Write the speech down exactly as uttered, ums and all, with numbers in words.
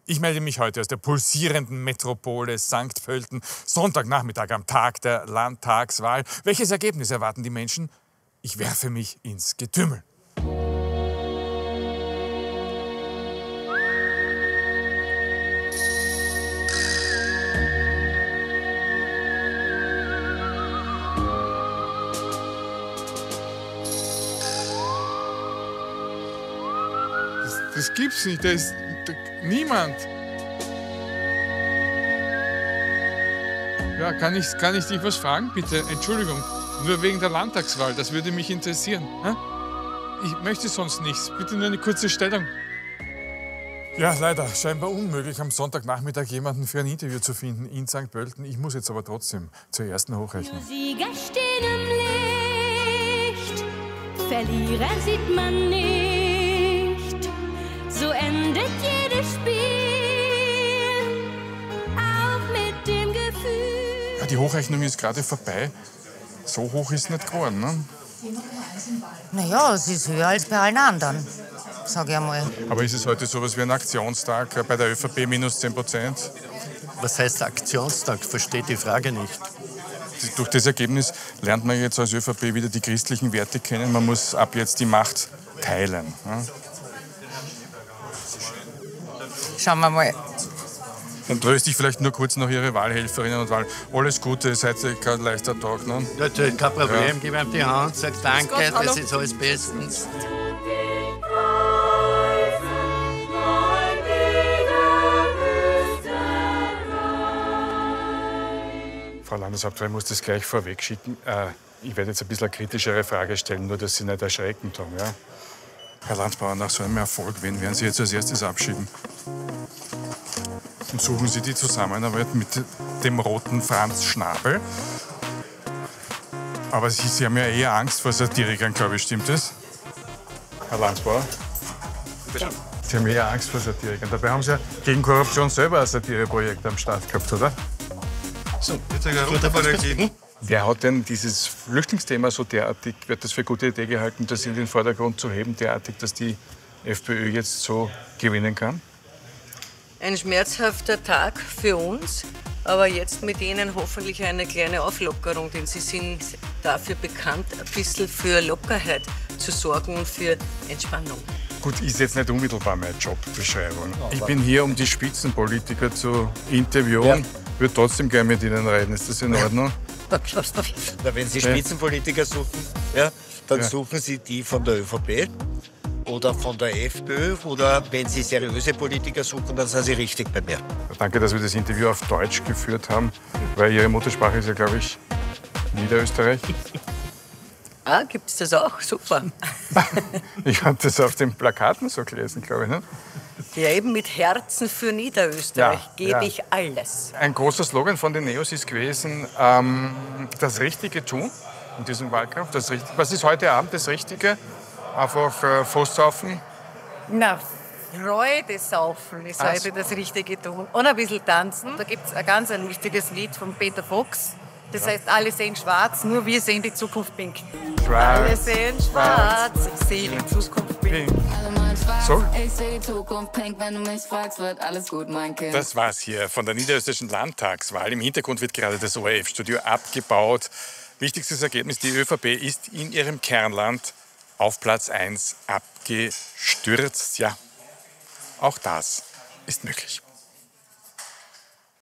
Ich melde mich heute aus der pulsierenden Metropole Sankt Pölten. Sonntagnachmittag am Tag der Landtagswahl. Welches Ergebnis erwarten die Menschen? Ich werfe mich ins Getümmel. Das, das gibt's nicht. Da ist da, niemand. Ja, kann ich, kann ich dich was fragen, bitte? Entschuldigung. Nur wegen der Landtagswahl. Das würde mich interessieren. Hä? Ich möchte sonst nichts. Bitte nur eine kurze Stellung. Ja, leider. Scheinbar unmöglich, am Sonntagnachmittag jemanden für ein Interview zu finden in Sankt Pölten. Ich muss jetzt aber trotzdem zur ersten Hochrechnung. Sieger stehen im Licht, Verlierer sieht man nicht. So endet jedes Spiel, auch mit dem Gefühl. Ja, die Hochrechnung ist gerade vorbei. So hoch ist nicht geworden, ne? Naja, es ist höher als bei allen anderen, sag ich einmal. Aber ist es heute sowas wie ein Aktionstag bei der ÖVP minus zehn Prozent? Was heißt Aktionstag? Versteht die Frage nicht. Durch das Ergebnis lernt man jetzt als ÖVP wieder die christlichen Werte kennen. Man muss ab jetzt die Macht teilen. Ne? Schauen wir mal. Dann tröste ich vielleicht nur kurz noch Ihre Wahlhelferinnen und Wahl. Alles Gute, seid ihr kein leichter Tag. Ne? Natürlich, kein Problem. Ja. Gib ihm die Hand, sag danke, Gott, hallo. das ist alles bestens. Frau Landeshauptfrau, ich muss das gleich vorweg schicken. Äh, ich werde jetzt ein bisschen eine kritischere Frage stellen, nur dass Sie nicht erschrecken tun. Ja? Herr Landbauer, nach so einem Erfolg, wen werden Sie jetzt als erstes abschieben? Und suchen Sie die Zusammenarbeit mit dem roten Franz Schnabel. Aber Sie, Sie haben ja eher Angst vor Satirikern, glaube ich, stimmt das? Herr Landbauer? Sie haben eher Angst vor Satirikern. Dabei haben Sie ja gegen Korruption selber ein Satireprojekt am Start gehabt, oder? So, jetzt eine Runterfall. Wer hat denn dieses Flüchtlingsthema so derartig, wird das für eine gute Idee gehalten, das in den Vordergrund zu heben, derartig, dass die FPÖ jetzt so gewinnen kann? Ein schmerzhafter Tag für uns, aber jetzt mit Ihnen hoffentlich eine kleine Auflockerung, denn Sie sind dafür bekannt, ein bisschen für Lockerheit zu sorgen und für Entspannung. Gut, ist jetzt nicht unmittelbar meine Jobbeschreibung. Ich bin hier, um die Spitzenpolitiker zu interviewen. Ich würde trotzdem gerne mit Ihnen reden. Ist das in Ordnung? Na, wenn Sie Spitzenpolitiker suchen, ja, dann Ja. suchen Sie die von der ÖVP oder von der FPÖ. Oder wenn Sie seriöse Politiker suchen, dann sind Sie richtig bei mir. Danke, dass wir das Interview auf Deutsch geführt haben, weil Ihre Muttersprache ist ja, glaube ich, Niederösterreich. Ah, gibt es das auch? Super. Ich habe das auf den Plakaten so gelesen, glaube ich. Ne? Ja, eben mit Herzen für Niederösterreich Ja, gebe ja. ich alles. Ein großer Slogan von den Neos ist gewesen, ähm, das Richtige tun in diesem Wahlkampf. Das Richtige. Was ist heute Abend das Richtige? Einfach äh, Vorsaufen? Na, Freude saufen ist Ach heute das Richtige tun. Und ein bisschen tanzen. Da gibt es ein ganz ein lustiges Lied von Peter Fox. Das heißt, alle sehen schwarz, nur wir sehen die Zukunft pink. Alle sehen schwarz, ich sehe die Zukunft pink. So. Ich sehe die Zukunft pink, wenn du mich fragst, wird alles gut, mein Kind. Das war's hier von der niederösterreichischen Landtagswahl. Im Hintergrund wird gerade das O R F-Studio abgebaut. Wichtigstes Ergebnis, die ÖVP ist in ihrem Kernland auf Platz eins abgestürzt. Ja, auch das ist möglich.